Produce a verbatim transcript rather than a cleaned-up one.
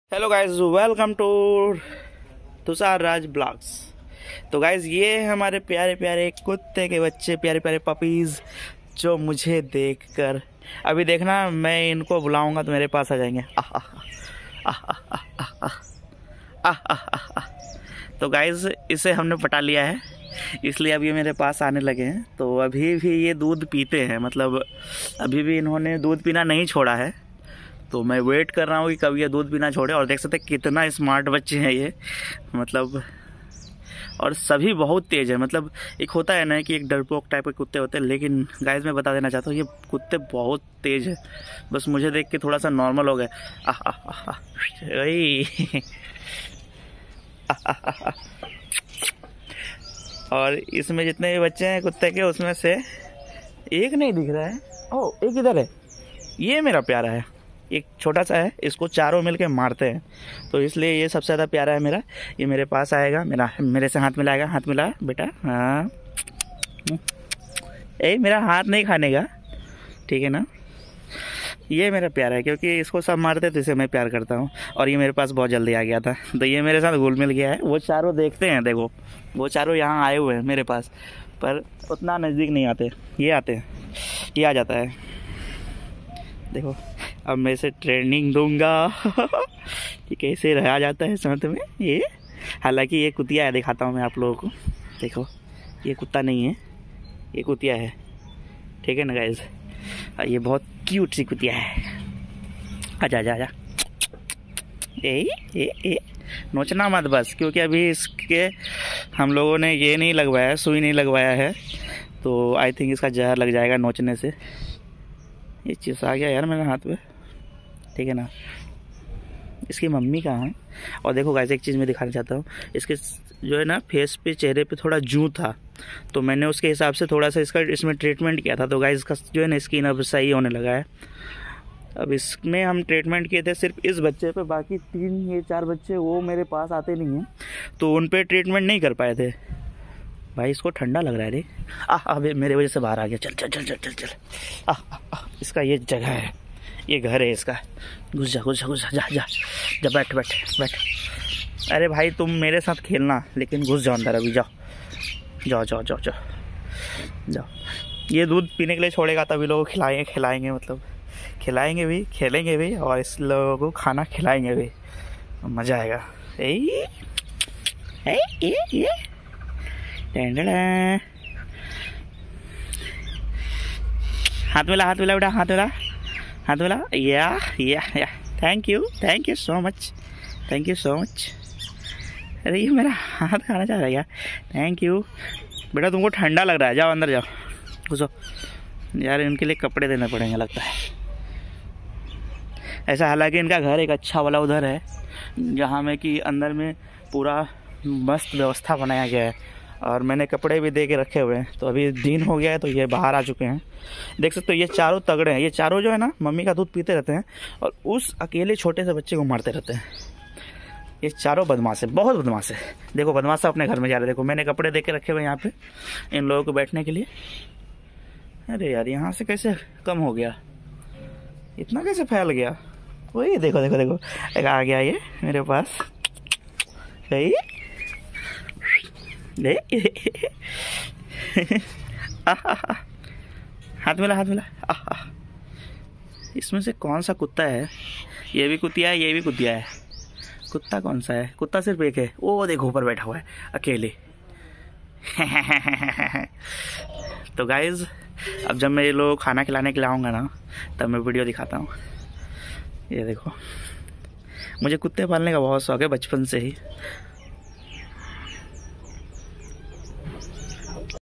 Hello guys, welcome to Tushar Raj blogs. तो guys, ये है हमारे प्यारे प्यारे कुत्ते के बच्चे, प्यारे प्यारे पपीज़, जो मुझे देखकर अभी देखना मैं इनको बुलाऊंगा तो मेरे पास आ जाएंगे। आह आह आह आह आह आह आह आह आह। तो गाइज, इसे हमने पटा लिया है, इसलिए अब ये मेरे पास आने लगे हैं। तो अभी भी ये दूध पीते हैं, मतलब अभी भी इन्होंने दूध पीना नहीं छोड़ा है। तो मैं वेट कर रहा हूँ कि कब ये दूध पीना छोड़े। और देख सकते हैं कितना स्मार्ट बच्चे हैं ये, मतलब, और सभी बहुत तेज़ है। मतलब एक होता है ना कि एक डरपोक टाइप के कुत्ते होते हैं, लेकिन गाइस मैं बता देना चाहता हूँ ये कुत्ते बहुत तेज़ है। बस मुझे देख के थोड़ा सा नॉर्मल हो गए। आह आह आह वही। और इसमें जितने भी बच्चे हैं कुत्ते के, उसमें से एक नहीं दिख रहा है। ओह, एक इधर है, ये मेरा प्यारा है। एक छोटा सा है, इसको चारों मिलके मारते हैं, तो इसलिए ये सबसे ज़्यादा प्यारा है मेरा। ये मेरे पास आएगा, मेरा मेरे से हाथ मिलाएगा। हाथ मिला बेटा, हाँ। ए, मेरा हाथ नहीं खाने का, ठीक है ना। ये मेरा प्यारा है, क्योंकि इसको सब मारते तो इसे मैं प्यार करता हूँ। और ये मेरे पास बहुत जल्दी आ गया था, तो ये मेरे साथ घुल मिल गया है। वो चारों देखते हैं, देखो वो चारों यहाँ आए हुए हैं मेरे पास, पर उतना नज़दीक नहीं आते। ये आते हैं, ये आ जाता है। देखो, अब मैं इसे ट्रेनिंग दूंगा कि कैसे रहा जाता है साथ में ये। हालांकि ये कुतिया है, दिखाता हूँ मैं आप लोगों को। देखो, ये कुत्ता नहीं है, ये कुतिया है, ठीक है ना गाइस। ये बहुत क्यूट सी कुतिया है। आजा आजा आजा। ए ए ए नोचना मत बस, क्योंकि अभी इसके हम लोगों ने ये नहीं लगवाया, सुई नहीं लगवाया है, तो आई थिंक इसका जहर लग जाएगा नोचने से। ये चीज़ आ गया यार मेरे हाथ पे, ठीक है ना। इसकी मम्मी कहाँ है? और देखो गाइस, एक चीज़ मैं दिखाना चाहता हूँ। इसके जो है ना फेस पे, चेहरे पे थोड़ा जूं था, तो मैंने उसके हिसाब से थोड़ा सा इसका इसमें ट्रीटमेंट किया था। तो गाइस, इसका जो है ना स्किन अब सही होने लगा है। अब इसमें हम ट्रीटमेंट किए थे सिर्फ इस बच्चे पे, बाकी तीन ये चार बच्चे वो मेरे पास आते नहीं हैं, तो उन पर ट्रीटमेंट नहीं कर पाए थे। भाई इसको ठंडा लग रहा है रे। आ अबे मेरे वजह से बाहर आ गया। चल चल चल चल चल चल। आ, आ, आ, इसका ये जगह है, ये घर है इसका। घुस जा घुस जा घुस जा, जा जा जा, बैठ बैठ बैठ। अरे भाई तुम मेरे साथ खेलना, लेकिन घुस जाओ अंदर अभी। जाओ जाओ जाओ जाओ जाओ जाओ। ये दूध पीने के लिए छोड़ेगा तभी लोग खिलाएंगे खिलाएंगे मतलब खिलाएंगे भी, खेलेंगे भी, और इस लोगों को खाना खिलाएंगे भी। मज़ा आएगा। ए ए ए ए हाथ मिला हाथ मिला बेटा, हाथ मिला हाथ मिला। Yeah yeah yeah thank you thank you so much, thank you so much. अरे ये मेरा हाथ खाना चाह रहा है यार। थैंक यू बेटा, तुमको ठंडा लग रहा है, जाओ अंदर जाओ, घुसो। यार इनके लिए कपड़े देने पड़ेंगे लगता है ऐसा। हालांकि इनका घर एक अच्छा वाला उधर है, जहाँ में कि अंदर में पूरा मस्त व्यवस्था बनाया गया है, और मैंने कपड़े भी दे के रखे हुए हैं। तो अभी दिन हो गया है, तो ये बाहर आ चुके हैं। देख सकते हो ये चारों तगड़े हैं। ये चारों जो है ना मम्मी का दूध पीते रहते हैं, और उस अकेले छोटे से बच्चे को मारते रहते हैं। ये चारों बदमाश है, बहुत बदमाश है। देखो बदमाश अपने घर में जा रहे हैं। देखो मैंने कपड़े दे के रखे हुए हैं यहाँ पे इन लोगों को बैठने के लिए। अरे यार यहाँ से कैसे कम हो गया, इतना कैसे फैल गया? वही देखो देखो देखो, एक आ गया ये मेरे पास। गई हाथ मिला हाथ मिला। आह, इसमें से कौन सा कुत्ता है? ये भी कुतिया है, ये भी कुतिया है। कुत्ता कौन सा है? कुत्ता सिर्फ एक है, वो देखो ऊपर बैठा हुआ है अकेले। तो गाइज, अब जब मैं ये लोग खाना खिलाने के लिए आऊँगा ना, तब मैं वीडियो दिखाता हूँ। ये देखो, मुझे कुत्ते पालने का बहुत शौक है बचपन से ही।